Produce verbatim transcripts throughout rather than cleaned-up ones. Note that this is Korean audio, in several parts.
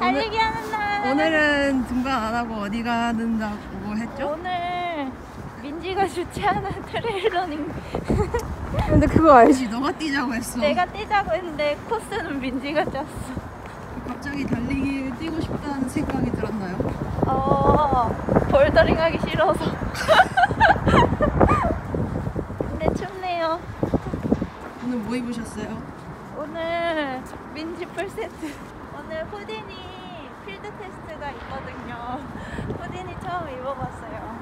달리기 하는 날. 오늘은 등반 안 하고 어디 가는다고 했죠? 오늘 민지가 주최하는 트레일러닝. 근데 그거 알지? 너가 뛰자고 했어. 내가 뛰자고 했는데 코스는 민지가 짰어. 갑자기 달리기 뛰고 싶다는 생각이 들었나요? 어, 볼더링 하기 싫어서. 근데 춥네요. 오늘 뭐 입으셨어요? 오늘 민지 풀세트. 오늘 후디니 필드 테스트가 있거든요. 후디니 처음 입어봤어요.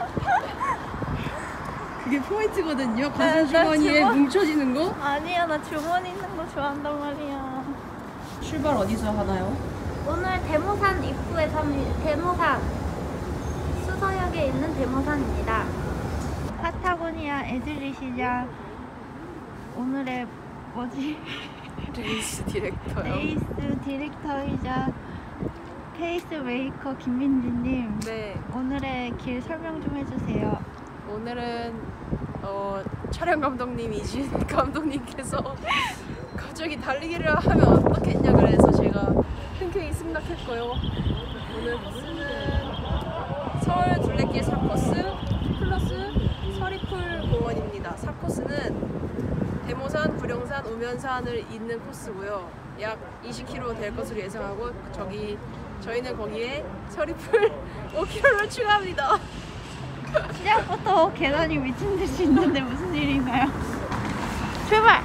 그게 포인트거든요. 네, 가슴 주머니에 주머- 뭉쳐지는 거? 아니야, 나 주머니 있는 거 좋아한단 말이야. 출발 어디서 하나요? 오늘 대모산 입구에서 합니다. 대모산 수서역에 있는 대모산입니다. 파타고니아 에즐리 시장 오늘의 뭐지? 레이스 디렉터요. 레이스 디렉터이자 페이스 메이커 김민지님, 네, 오늘의 길 설명 좀 해주세요. 오늘은 어, 촬영 감독님 이진 감독님께서 갑자기 달리기를 하면 어떻겠냐 그래서 제가 흔쾌히 승낙했고요. 오늘 코스는 서울 둘레길 사 코스 플러스 서리풀 공원입니다. 사 코스는 대모산, 구룡산, 우면산을 잇는 코스고요. 약 이십 킬로미터 될 것으로 예상하고 저기 저희는 거기에 서리풀 오 킬로미터를 추가합니다. 시작부터 계단이 미친 듯이 있는데 무슨 일인가요? 출발!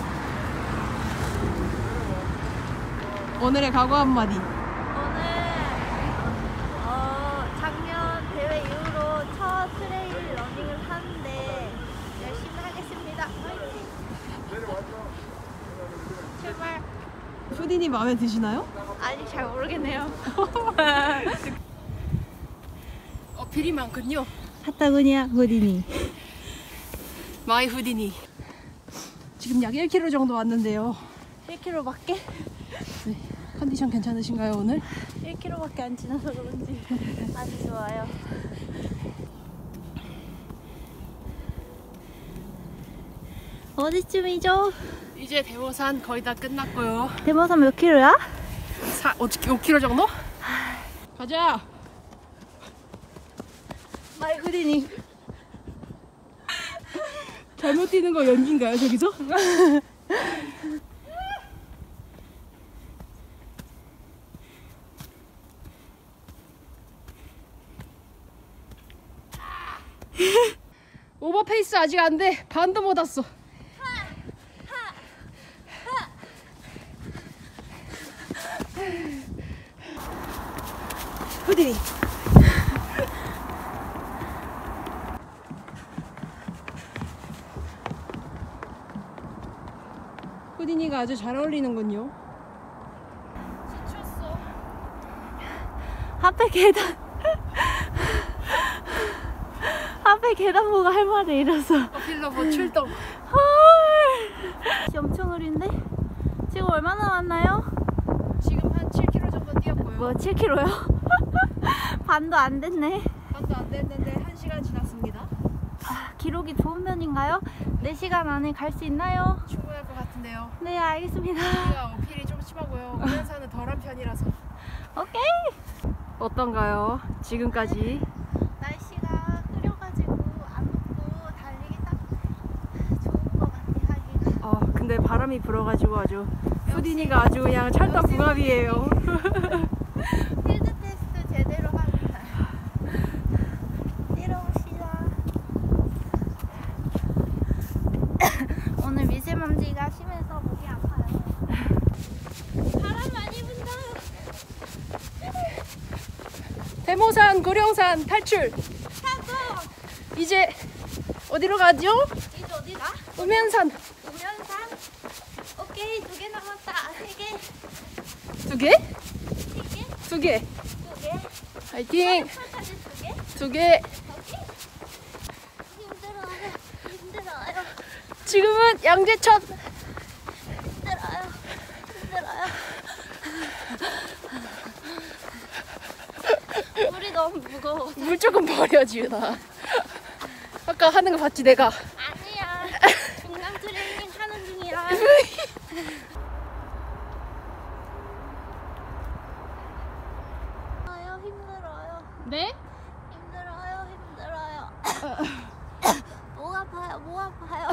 오늘의 각오 한마디. 오늘 어, 작년 대회 이후로 첫 트레일 러닝을 하는데 열심히 하겠습니다. 화이팅! 출발! 푸디님 마음에 드시나요? 아직 잘 모르겠네요. 어필이 많군요. 파타고니아 후디니. 마이 후디니. 지금 약 일 킬로미터 정도 왔는데요. 일 킬로미터밖에? 네. 컨디션 괜찮으신가요 오늘? 일 킬로미터밖에 안 지나서 그런지 아주 좋아요. 어디쯤이죠? 이제 대모산 거의 다 끝났고요. 대모산 몇 킬로야? 사, 오 킬로미터 정도? 가자. 마이 후디니. 잘못 뛰는 거 연기인가요 저기서? 오버페이스 아직 안 돼. 반도 못 왔어. 후디니. 후디니가 아주 잘 어울리는군요. 지쳤어. 앞에 계단. 앞에 계단 보고 할 말을 잃어서. 어필러 뭐 출동. 헐. 엄청 흐린데? 지금 얼마나 남았나요? 지금 한 칠 킬로미터 정도 뛰었고요. 뭐 칠 킬로미터요? 반도 안 됐네. 반도 안 됐는데 한 시간 지났습니다. 아, 기록이 좋은 편인가요? 네 시간 안에 갈 수 있나요? 충분할 것 같은데요. 네, 알겠습니다. 우리가 어필이 좀 심하고요. 우면산은 덜한 편이라서. 오케이. 어떤가요? 지금까지. 날씨가 흐려가지고 안 덥고 달리기 딱 좋은 것 같아, 하기가. 어, 근데 바람이 불어가지고 아주 후디니가 아주 그냥 찰떡궁합이에요. 필드 테스트 제대로 합니다. 내려옵시다. 오늘 미세먼지가 심해서 목이 아파요. 바람 많이 분다. 대모산, 구룡산 탈출. 사고. 이제 어디로 가죠? 이제 어디가? 우면산. 우면산. 오케이, 두 개 남았다. 세 개. 두 개? 세 개. 두 개. 두 개. 화이팅. 서리풀까지 두 개. 두 개. 오케이. 힘들어요. 힘들어요. 지금은 양재천. 힘들어요. 힘들어요. 물이 너무 무거워. 물 조금 버려 지은아. 아까 하는 거 봤지 내가. 아니야. 중간 트레이닝 하는 중이야. 네? 힘들어요, 힘들어요. 목 아파요, 목 아파요.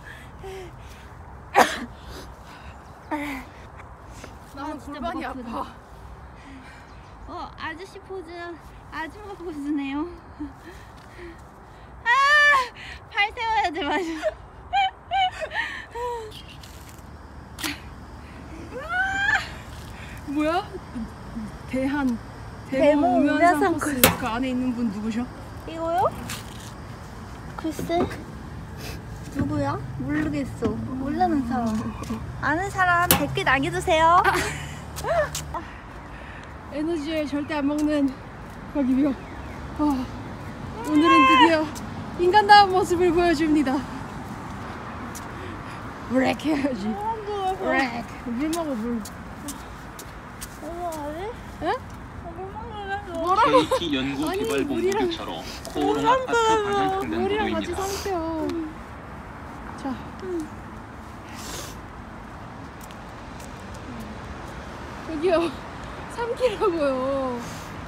나는 진짜 골반이 목 아프다. 아파. 어, 아저씨 포즈, 아줌마 포즈네요. 아, 팔 세워야 돼, 맞아. 뭐야? 대한 대모 대모 우면산 우면산 코스. 그 안에 있는 분 누구셔? 이거요? 글쎄, 누구야? 모르겠어. 모르는 사람. 아는 사람 댓글 남겨주세요. 에너지에 절대 안 먹는 박이며 어, 오늘은 드디어 인간다운 모습을 보여줍니다. 브렉 해야지. 브렉. 물 먹어 물. 어머, 응? 물 먹으면서. 뭐라고? 케이티 연구개발본부 아니, 물이랑- 교차로 코오롱아파트 방향 물이랑 같이 횡단도로입니다. 삼켜. 자. 여기요. 삼키라고요.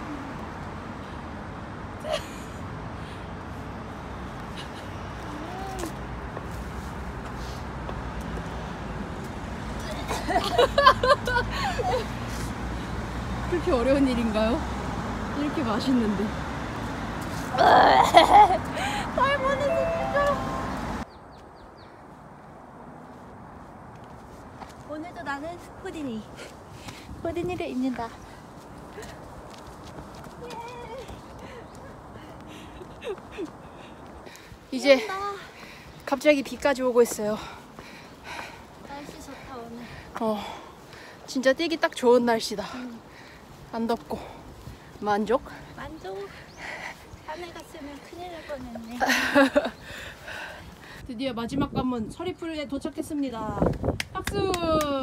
그렇게 어려운 일인가요? 이렇게 맛있는데. 오늘도 나는 후디니. 후디니를 입는다. 이제 귀엽다. 갑자기 비까지 오고 있어요. 날씨 좋다 오늘. 어, 진짜 뛰기 딱 좋은 날씨다. 안 덥고 만족. 만족. 산에 갔으면 큰일 날 뻔했네. 드디어 마지막 관문 서리풀에 도착했습니다. 박수.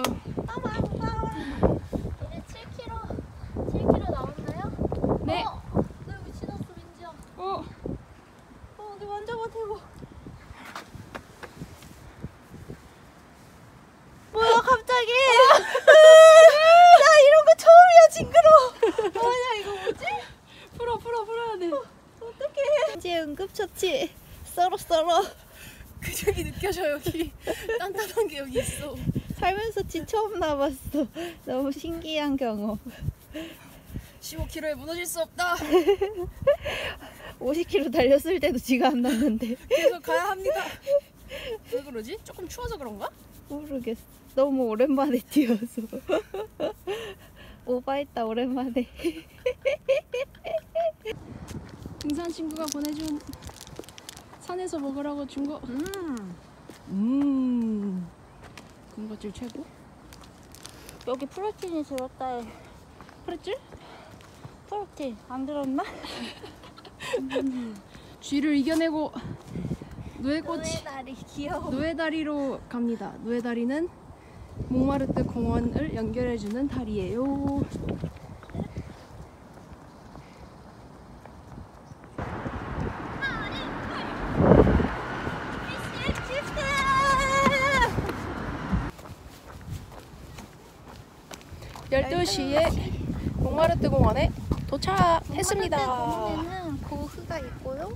이제 칠 킬로미터, 칠 킬로미터 나왔나요? 네. 어, 나 여기 지났어, 민지야. 어, 어, 어디 만져봐, 대고. 뭐야, 갑자기? 나 이런 거 처음이야, 징그러. 뭐야, 이거 뭐지? 풀어 풀어 풀어야 돼. 어떡해. 민지의 응급처치. 썰어, 썰어. 근육이 느껴져 여기. 단단한 게 여기 있어. 살면서 지 처음 나봤어. 너무 신기한 경험. 십오 킬로그램에 무너질 수 없다. 오십 킬로미터 달렸을 때도 지가 안 났는데. 계속 가야 합니다. 왜 그러지? 조금 추워서 그런가? 모르겠어. 너무 오랜만에 뛰어서. 오바했다, 오랜만에. 등산 친구가 보내준 산에서 먹으라고 준 거. 음. 음. 군것질 최고. 여기 프로틴이 들었다 해. 그랬지? 프로틴 안 들었나? 쥐를 이겨내고 누에꽃이 너의 다리 귀여워. 누에다리로 갑니다. 누에다리는 몽마르트 공원을 연결해주는 다리예요. 열두 시에 몽마르트 공원에 도착했습니다. 공원에는 고흐가 있고요.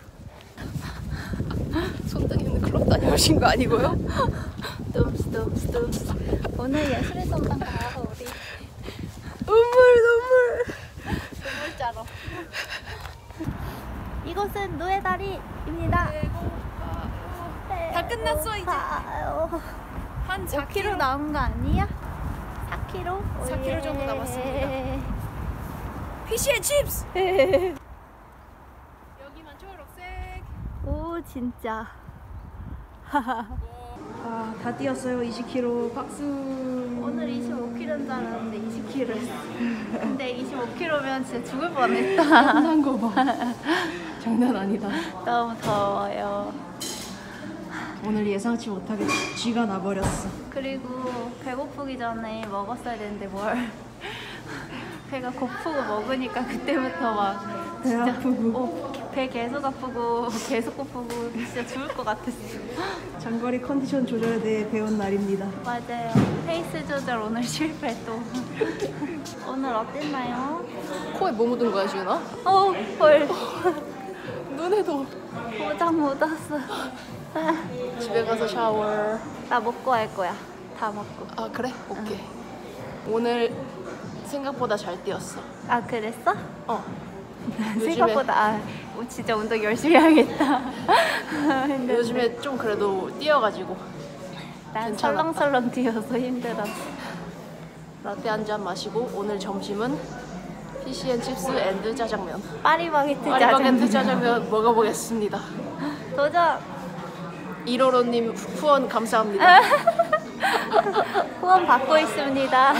손등에는 클럽 다녀오신 거 아니고요? 둠스 둠스 둠스. 오늘 예술의 전당 가서 우리 눈물 눈물. 눈물자로. 이곳은 노예 다리입니다. 다 끝났어, 이제. 한 사 오 킬로미터 남은 거 아니야? 사 킬로미터? 사 킬로미터 정도 남았습니다. 예. 피시앤 칩스. 여기만 초록색. 오 진짜. 아, 다 뛰었어요. 이십 킬로미터 박수. 오늘 이십오 킬로미터인 줄 알았는데 이십 킬로미터 했어. 근데 이십오 킬로미터면 진짜 죽을 뻔했다. 한 거 봐. 장난 아니다. 너무 더워요. 오늘 예상치 못하게 쥐가 나버렸어. 그리고 배고프기 전에 먹었어야 되는데 뭘. 배가 고프고 먹으니까 그때부터 막 진짜 어, 배 계속 아프고 계속 고프고 진짜 죽을 것 같았어. 장거리 컨디션 조절에 대해 배운 날입니다. 맞아요. 페이스 조절 오늘 실패 또. 오늘 어땠나요? 코에 뭐 묻은 거야 지은아? 어, 헐. 눈에도. 포장 묻었어. 집에 가서 샤워. 나 먹고 할 거야. 다 먹고. 아 그래? 오케이. 오늘 생각보다 잘 뛰었어. 아, 그랬어? 어. 요즘에- 생각보다 아, 어, 진짜 운동 열심히 해야겠다. 했는데 요즘에 좀 그래도 뛰어가지고 난 괜찮았다. 설렁설렁 뛰어서 힘들었어. 라떼 한 잔 마시고 오늘 점심은 피시앤칩스 앤드 짜장면. 파리바게트 파리바게트 짜장면. 짜장면 먹어보겠습니다. 도전. 이로로님 후원 감사합니다. 후원 받고 있습니다.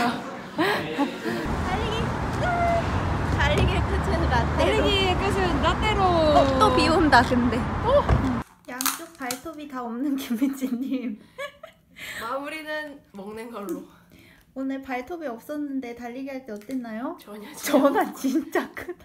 달리기 끝! 달리기의 끝은 라떼로. 달리기의 끝은 라떼로. 어, 또 비 온다 근데. 양쪽 발톱이 다 없는 김민지님. 마무리는 먹는 걸로. 오늘 발톱이 없었는데 달리기 할 때 어땠나요? 전혀 전화 진짜 크다.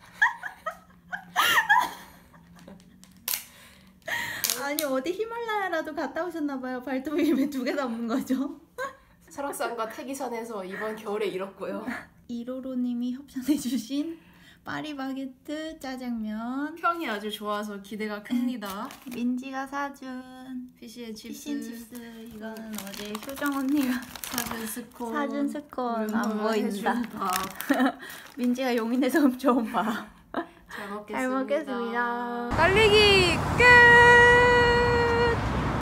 아니 어디 히말라야라도 갔다 오셨나봐요. 발톱이 왜 두 개나 없는 거죠? 설악산과 태기산에서 이번 겨울에 잃었고요. 이로로님이 협찬해주신 파리바게트 짜장면. 평이 아주 좋아서 기대가 큽니다. 민지가 사준 피시앤칩스 피쉬앤칩스. 이거는 어제 효정 언니가 사준 스콘 사준 스콘. 안 우리 엄마가 보인다. 해준 밥. 민지가 용인에서 엄청 봐. 잘 먹겠습니다. 잘 먹겠습니다. 달리기 끝!